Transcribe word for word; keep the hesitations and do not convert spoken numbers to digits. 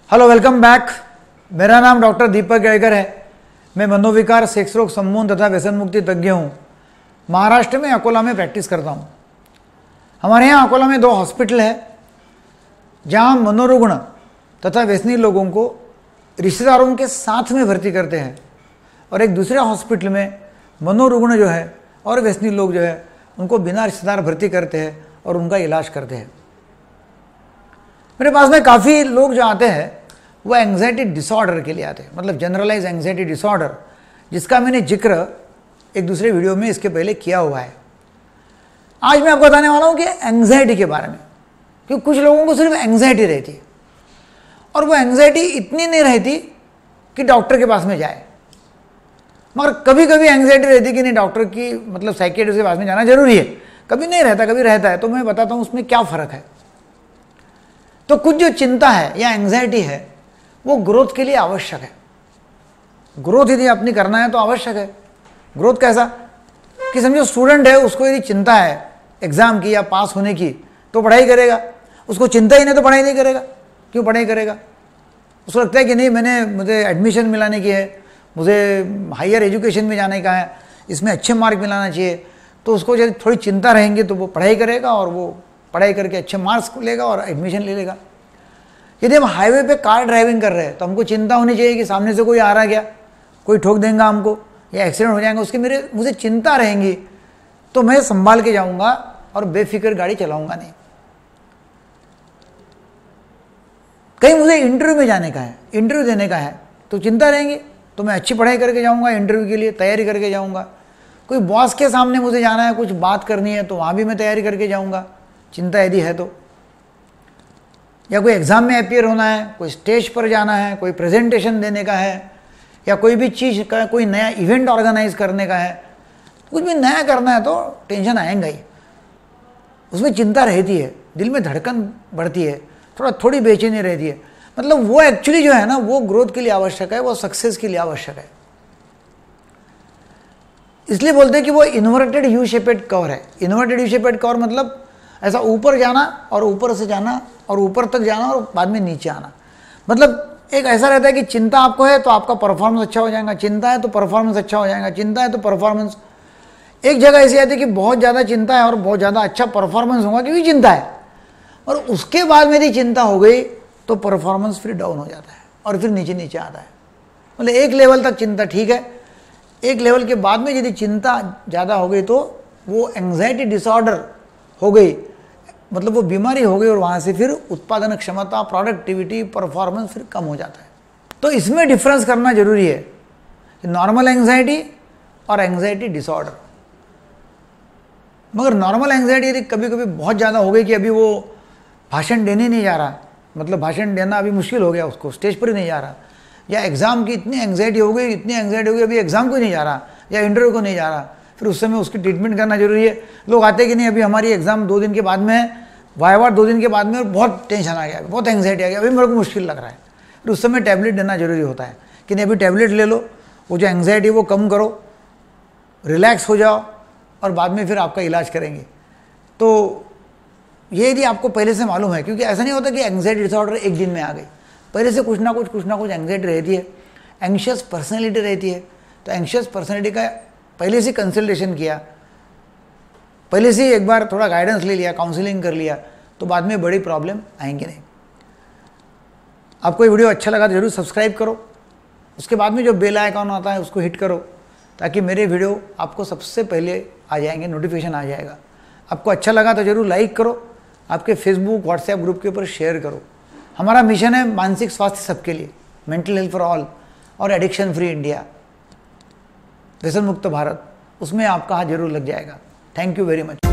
Hello, welcome back. मेरा नाम doctor दीपक केळकर है। मैं मनोविकार, सेक्स रोग, सम्मोहन तथा व्यसन मुक्ति तज्ञ हूँ। महाराष्ट्र में अकोला में प्रैक्टिस करता हूँ। हमारे यहाँ अकोला में दो हॉस्पिटल है जहाँ मनोरुग्ण तथा व्यसनी लोगों को रिश्तेदारों के साथ में भर्ती करते हैं, और एक दूसरे हॉस्पिटल में मनोरुग्ण जो है और व्यसनी लोग जो है उनको बिना रिश्तेदार भर्ती करते हैं और उनका इलाज करते हैं। मेरे पास में काफ़ी लोग जो आते हैं वो एंग्जाइटी डिसऑर्डर के लिए आते हैं, मतलब जनरलाइज एंग्जाइटी डिसऑर्डर, जिसका मैंने जिक्र एक दूसरे वीडियो में इसके पहले किया हुआ है। आज मैं आपको बताने वाला हूँ कि एंग्जाइटी के बारे में, क्योंकि कुछ लोगों को सिर्फ एंग्जाइटी रहती है और वो एंग्जाइटी इतनी नहीं रहती कि डॉक्टर के पास में जाए, मगर कभी कभी एंग्जाइटी रहती कि नहीं डॉक्टर की मतलब साइकियाट्रिस्ट के पास में जाना जरूरी है, कभी नहीं रहता, कभी रहता है। तो मैं बताता हूँ उसमें क्या फ़र्क है। तो कुछ जो चिंता है या एंग्जाइटी है वो ग्रोथ के लिए आवश्यक है। ग्रोथ यदि अपनी करना है तो आवश्यक है। ग्रोथ कैसा कि समझो स्टूडेंट है, उसको यदि चिंता है एग्जाम की या पास होने की तो पढ़ाई करेगा। उसको चिंता ही नहीं तो पढ़ाई नहीं करेगा। क्यों पढ़ाई करेगा? उसको लगता है कि नहीं, मैंने मुझे एडमिशन मिलाने की है, मुझे हायर एजुकेशन में जाने का है, इसमें अच्छे मार्क मिलाना चाहिए, तो उसको यदि थोड़ी चिंता रहेंगी तो वो पढ़ाई करेगा और वो पढ़ाई करके अच्छे मार्क्स लेगा और एडमिशन ले लेगा। यदि हम हाईवे पे कार ड्राइविंग कर रहे हैं तो हमको चिंता होनी चाहिए कि सामने से कोई आ रहा क्या, कोई ठोक देगा हमको या एक्सीडेंट हो जाएगा, उसकी मेरे मुझे चिंता रहेंगी तो मैं संभाल के जाऊंगा और बेफिक्र गाड़ी चलाऊंगा नहीं। कहीं मुझे इंटरव्यू में जाने का है, इंटरव्यू देने का है तो चिंता रहेंगी, तो मैं अच्छी पढ़ाई करके जाऊंगा, इंटरव्यू के लिए तैयारी करके जाऊंगा। कोई बॉस के सामने मुझे जाना है, कुछ बात करनी है तो वहाँ भी मैं तैयारी करके जाऊंगा, चिंता यदि है तो। या कोई एग्ज़ाम में अपियर होना है, कोई स्टेज पर जाना है, कोई प्रेजेंटेशन देने का है, या कोई भी चीज़ का कोई नया इवेंट ऑर्गेनाइज करने का है, कुछ भी नया करना है तो टेंशन आएगा ही, उसमें चिंता रहती है, दिल में धड़कन बढ़ती है, थोड़ा थोड़ी बेचैनी रहती है। मतलब वो एक्चुअली जो है ना वो ग्रोथ के लिए आवश्यक है, वो सक्सेस के लिए आवश्यक है। इसलिए बोलते हैं कि वो इन्वर्टेड यू शेपेड कवर है। इन्वर्टेड यू शेपेड कवर मतलब ऐसा ऊपर जाना और ऊपर से जाना और ऊपर तक जाना और बाद में नीचे आना। मतलब एक ऐसा रहता है कि चिंता आपको है तो आपका परफॉर्मेंस अच्छा हो जाएगा, चिंता है तो परफॉर्मेंस अच्छा हो जाएगा, चिंता है तो परफॉर्मेंस। एक जगह ऐसी आती है कि बहुत ज़्यादा चिंता है और बहुत ज़्यादा अच्छा परफॉर्मेंस होगा क्योंकि चिंता है, और उसके बाद मेरी चिंता हो गई तो परफॉर्मेंस फिर डाउन हो जाता है और फिर नीचे नीचे आता है। मतलब एक लेवल तक चिंता ठीक है, एक लेवल के बाद में यदि चिंता ज़्यादा हो गई तो वो एंग्जाइटी डिसऑर्डर हो गई, मतलब वो बीमारी हो गई, और वहाँ से फिर उत्पादन क्षमता, प्रोडक्टिविटी, परफॉर्मेंस फिर कम हो जाता है। तो इसमें डिफरेंस करना जरूरी है कि नॉर्मल एंग्जाइटी और एंग्जाइटी डिसऑर्डर। मगर नॉर्मल एंग्जाइटी यदि कभी कभी बहुत ज़्यादा हो गई कि अभी वो भाषण देने नहीं जा रहा, मतलब भाषण देना अभी मुश्किल हो गया, उसको स्टेज पर ही नहीं जा रहा, या एग्ज़ाम की इतनी एंग्जाइटी हो गई इतनी एंग्जाइटी हो गई अभी एग्ज़ाम को नहीं जा रहा या इंटरव्यू को नहीं जा रहा, फिर उस समय उसकी ट्रीटमेंट करना जरूरी है। लोग आते कि नहीं अभी हमारी एग्ज़ाम दो दिन के बाद में है, वाइवा दो दिन के बाद में, बहुत टेंशन आ गया, बहुत एंग्जाइटी आ गया, अभी मेरे को मुश्किल लग रहा है, फिर उस समय टैबलेट देना जरूरी होता है कि नहीं अभी टैबलेट ले लो, वो जो एंग्जाइटी वो कम करो, रिलैक्स हो जाओ और बाद में फिर आपका इलाज करेंगे। तो ये यदि आपको पहले से मालूम है, क्योंकि ऐसा नहीं होता कि एंग्जाइटी डिसऑर्डर एक दिन में आ गई, पहले से कुछ ना कुछ कुछ ना कुछ एंग्जाइटी रहती है, एंग्शियस पर्सनैलिटी रहती है। तो एंग्शियस पर्सनैलिटी का पहले से कंसल्टेशन किया, पहले से एक बार थोड़ा गाइडेंस ले लिया, काउंसलिंग कर लिया, तो बाद में बड़ी प्रॉब्लम आएंगे नहीं। आपको ये वीडियो अच्छा लगा तो जरूर सब्सक्राइब करो, उसके बाद में जो बेल आइकॉन आता है उसको हिट करो ताकि मेरे वीडियो आपको सबसे पहले आ जाएंगे, नोटिफिकेशन आ जाएगा। आपको अच्छा लगा तो जरूर लाइक करो, आपके फेसबुक व्हाट्सएप ग्रुप के ऊपर शेयर करो। हमारा मिशन है मानसिक स्वास्थ्य सबके लिए, मेंटल हेल्थ फॉर ऑल और एडिक्शन फ्री इंडिया, व्यसन मुक्त भारत, उसमें आपका हाथ जरूर लग जाएगा। थैंक यू वेरी मच।